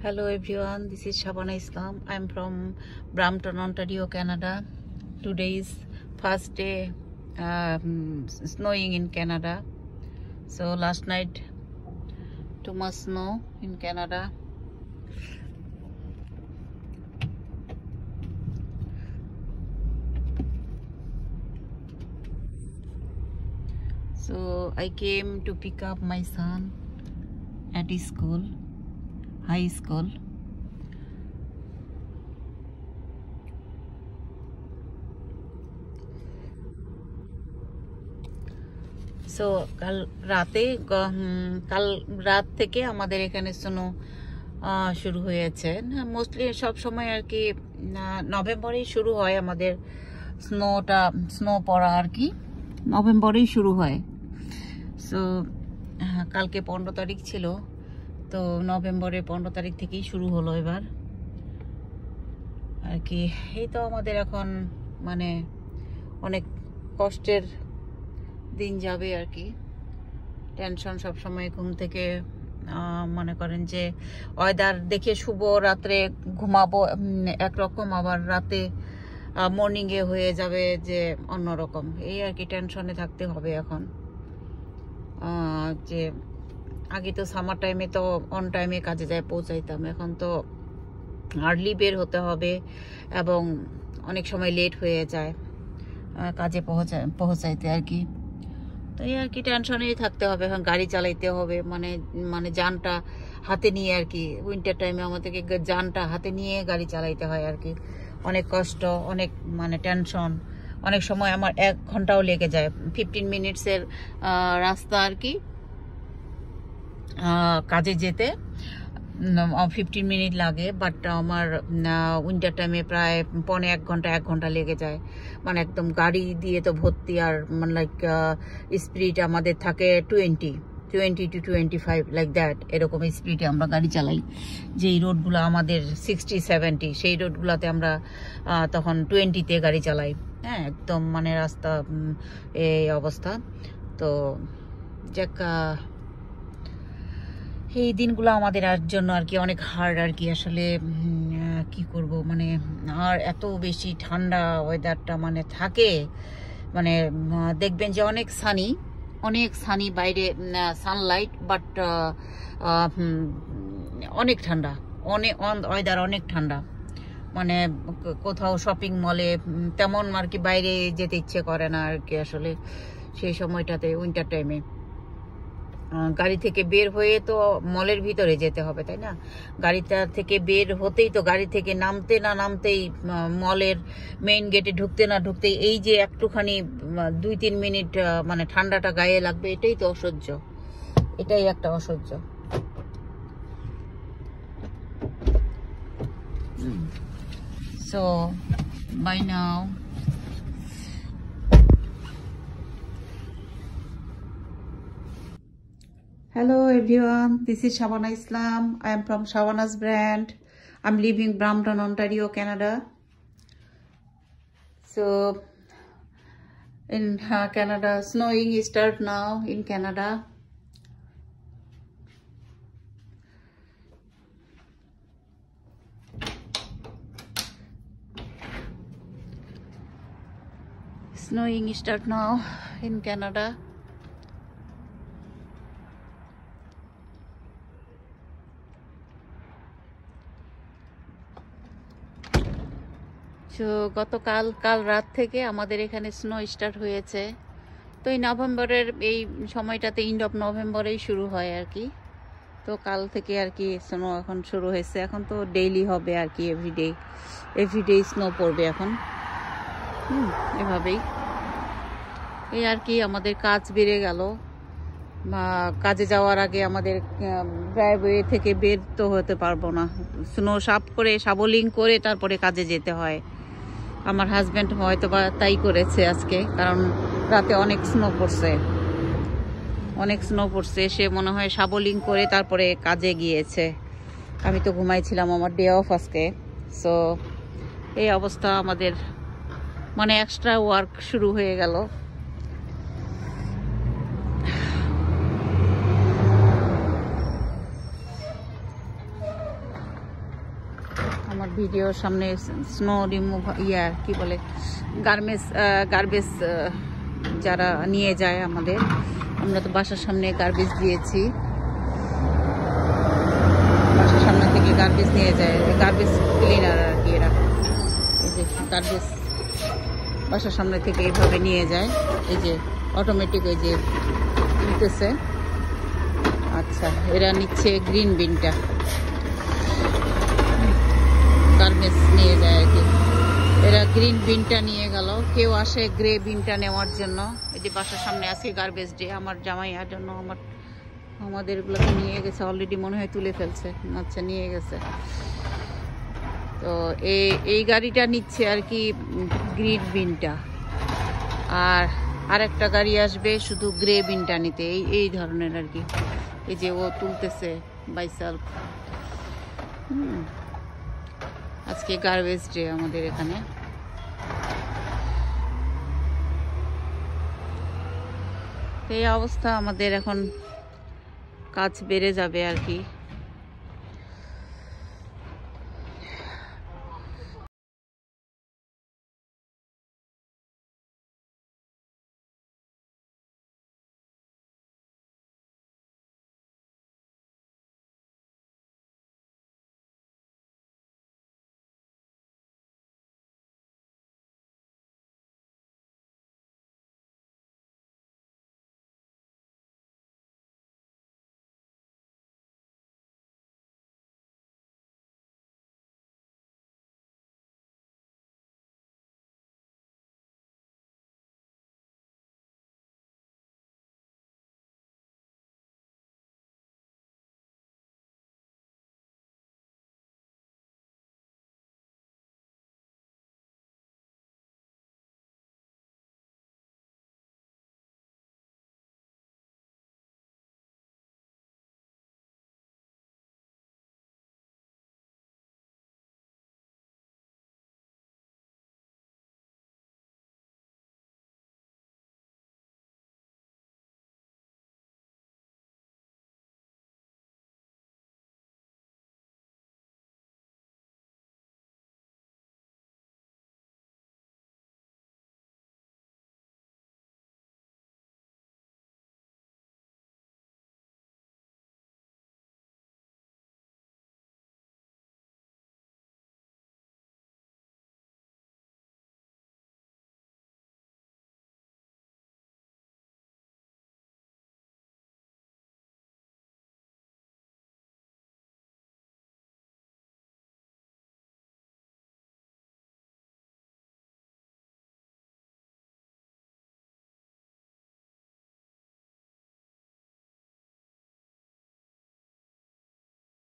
Hello everyone, this is Sabana Islam. I'm from Brampton, Ontario, Canada. Today is first day snowing in Canada. So last night too much snow in Canada. So I came to pick up my son at his school, high school. So কাল রাত থেকে আমাদের এখানে snow শুরু হয়েছে। Mostly সব সময় আর কি নভেম্বরেই শুরু হয় আমাদের স্নো পড়া আর কি নভেম্বরেই শুরু হয়। সো কালকে 15 তারিখ ছিল, তো নভেম্বরের 15 তারিখ থেকেই শুরু হলো এবার আর কি। এই তো আমাদের এখন মানে অনেক কষ্টের দিন যাবে আর কি। টেনশন সব সময়, ঘুম থেকে মনে করেন যে ওয়েদার দেখে শুভ রাত্রে ঘুমাবো একরকম, আবার রাতে মর্নিংয়ে হয়ে যাবে যে অন্যরকম। এই আর কি টেনশনে থাকতে হবে এখন। যে আগে তো সামার টাইমে তো অন টাইমে কাজে যায় পৌঁছাইতাম, এখন তো আর্লি বের হতে হবে এবং অনেক সময় লেট হয়ে যায় কাজে পৌঁছাইতে আর কি। তো এই আর কি টেনশনেই থাকতে হবে। এখন গাড়ি চালাইতে হবে, মানে যানটা হাতে নিয়ে আর কি। উইন্টার টাইমে আমাদেরকে যানটা হাতে নিয়ে গাড়ি চালাইতে হয় আর কি। অনেক কষ্ট, অনেক মানে টেনশন। অনেক সময় আমার 1 ঘন্টাও লেগে যায়। 15 মিনিটসের রাস্তা আর কি কাজে যেতে 15 মিনিট লাগে, বাট আমার উইন্টার টাইমে প্রায় 1 ঘন্টা লেগে যায়। মানে একদম গাড়ি দিয়ে তো ভর্তি, আর মানে লাইক স্পিড আমাদের থাকে 20 to 25 লাইক দ্যাট, এরকম স্পিডে আমরা গাড়ি চালাই। যেই রোডগুলো আমাদের 60-70, সেই রোডগুলোতে আমরা তখন 20-তে গাড়ি চালাই। হ্যাঁ, একদম মানে রাস্তা এই অবস্থা। তো যাক, এই দিনগুলো আমাদের জন্য আর কি অনেক হার্ড আর কি। আসলে কি করব, মানে আর এত বেশি ঠান্ডা ওয়েদারটা মানে থাকে, মানে দেখবেন যে অনেক সানি বাইরে সানলাইট, বাট অনেক ঠান্ডা, ওয়েদার অনেক ঠান্ডা। মানে কোথাও শপিং মলে তেমন আর কি বাইরে যেতে ইচ্ছে করে না আর কি আসলে সেই সময়টাতে, উইন্টার টাইমে। গাড়ি থেকে বের হয়ে তো মলের ভিতরে যেতে হবে, তাই না? গাড়িটা থেকে বের হতেই তো, গাড়ি থেকে নামতেই মলের মেইন গেটে ঢুকতে না ঢুকতেই এই যে একটুখানি 2-3 মিনিট মানে ঠান্ডাটা গায়ে লাগবে, এটাই তো অসহ্য, এটাই একটা অসহ্য। So by now hello everyone, this is Sabana Islam. I am from Sabana's brand. I'm living Brampton, Ontario, Canada. So in Canada, snowing start now in Canada. Snowing start now in Canada. তো কাল রাত থেকে আমাদের এখানে snow start হয়েছে। তো এই নভেম্বরের এই সময়টাতে এন্ড অফ নভেম্বরেই শুরু হয় আর কি। তো কাল থেকে আর কি স্নো এখন শুরু হয়েছে। এখন তো ডেইলি হবে আর কি, এভরিডে স্নো পড়বে এখন। এভাবেই এই আর কি আমাদের কাজ বেড়ে গেল। কাজে যাওয়ার আগে আমাদের ড্রাইভওয়ে থেকে বের তো হতে পারবো না, স্নো শাবলিং করে তারপরে কাজে যেতে হয়। আমার হাজব্যান্ড হয়তো বা তাই করেছে আজকে, কারণ রাতে অনেক স্নো পড়ছে, সে মনে হয় শাবলিং করে তারপরে কাজে গিয়েছে। আমি তো ঘুমাইছিলাম, আমার ডে অফ আজকে। সো এই অবস্থা আমাদের, মানে এক্সট্রা ওয়ার্ক শুরু হয়ে গেল। আমার ভিডিওর সামনে স্নো রিমুভ কি বলে গার্বেজ যারা নিয়ে যায় আমাদের, আমরা তো বাসার সামনে গার্বেজ দিয়েছি, বাসার সামনে থেকে গার্বেজ নিয়ে যায়, গার্বেজ ক্লিনার আর কি এরা, এই যে গার্বেজ বাসার সামনে থেকে এইভাবে নিয়ে যায়, এই যে অটোমেটিক ওই যে নিতেছে। আচ্ছা, এরা নিচ্ছে গ্রিন বিনটা, গার্বেজ নিয়ে যায় আর কি, এরা গ্রিন বিনটা নিয়ে গেল। কেউ আসে গ্রে বিনটা নেওয়ার জন্য, এই যে বাসার সামনে আজকে গার্বেজ ডে, আমার জামাইয়ার জন্য আমাদের এগুলোকে নিয়ে গেছে অলরেডি, মনে হয় তুলে ফেলছে। আচ্ছা, নিয়ে গেছে। তো এই গাড়িটা নিচ্ছে আর কি গ্রিন বিনটা, আর আরেকটা গাড়ি আসবে শুধু গ্রে বিনটা নিতে, এই ধরনের আর কি। এই যে ও তুলতেছে বাইসেলফ। আজকে গার্বেজ ডে আমাদের এখানে। এই অবস্থা আমাদের, এখন কাজ বেড়ে যাবে আর কি।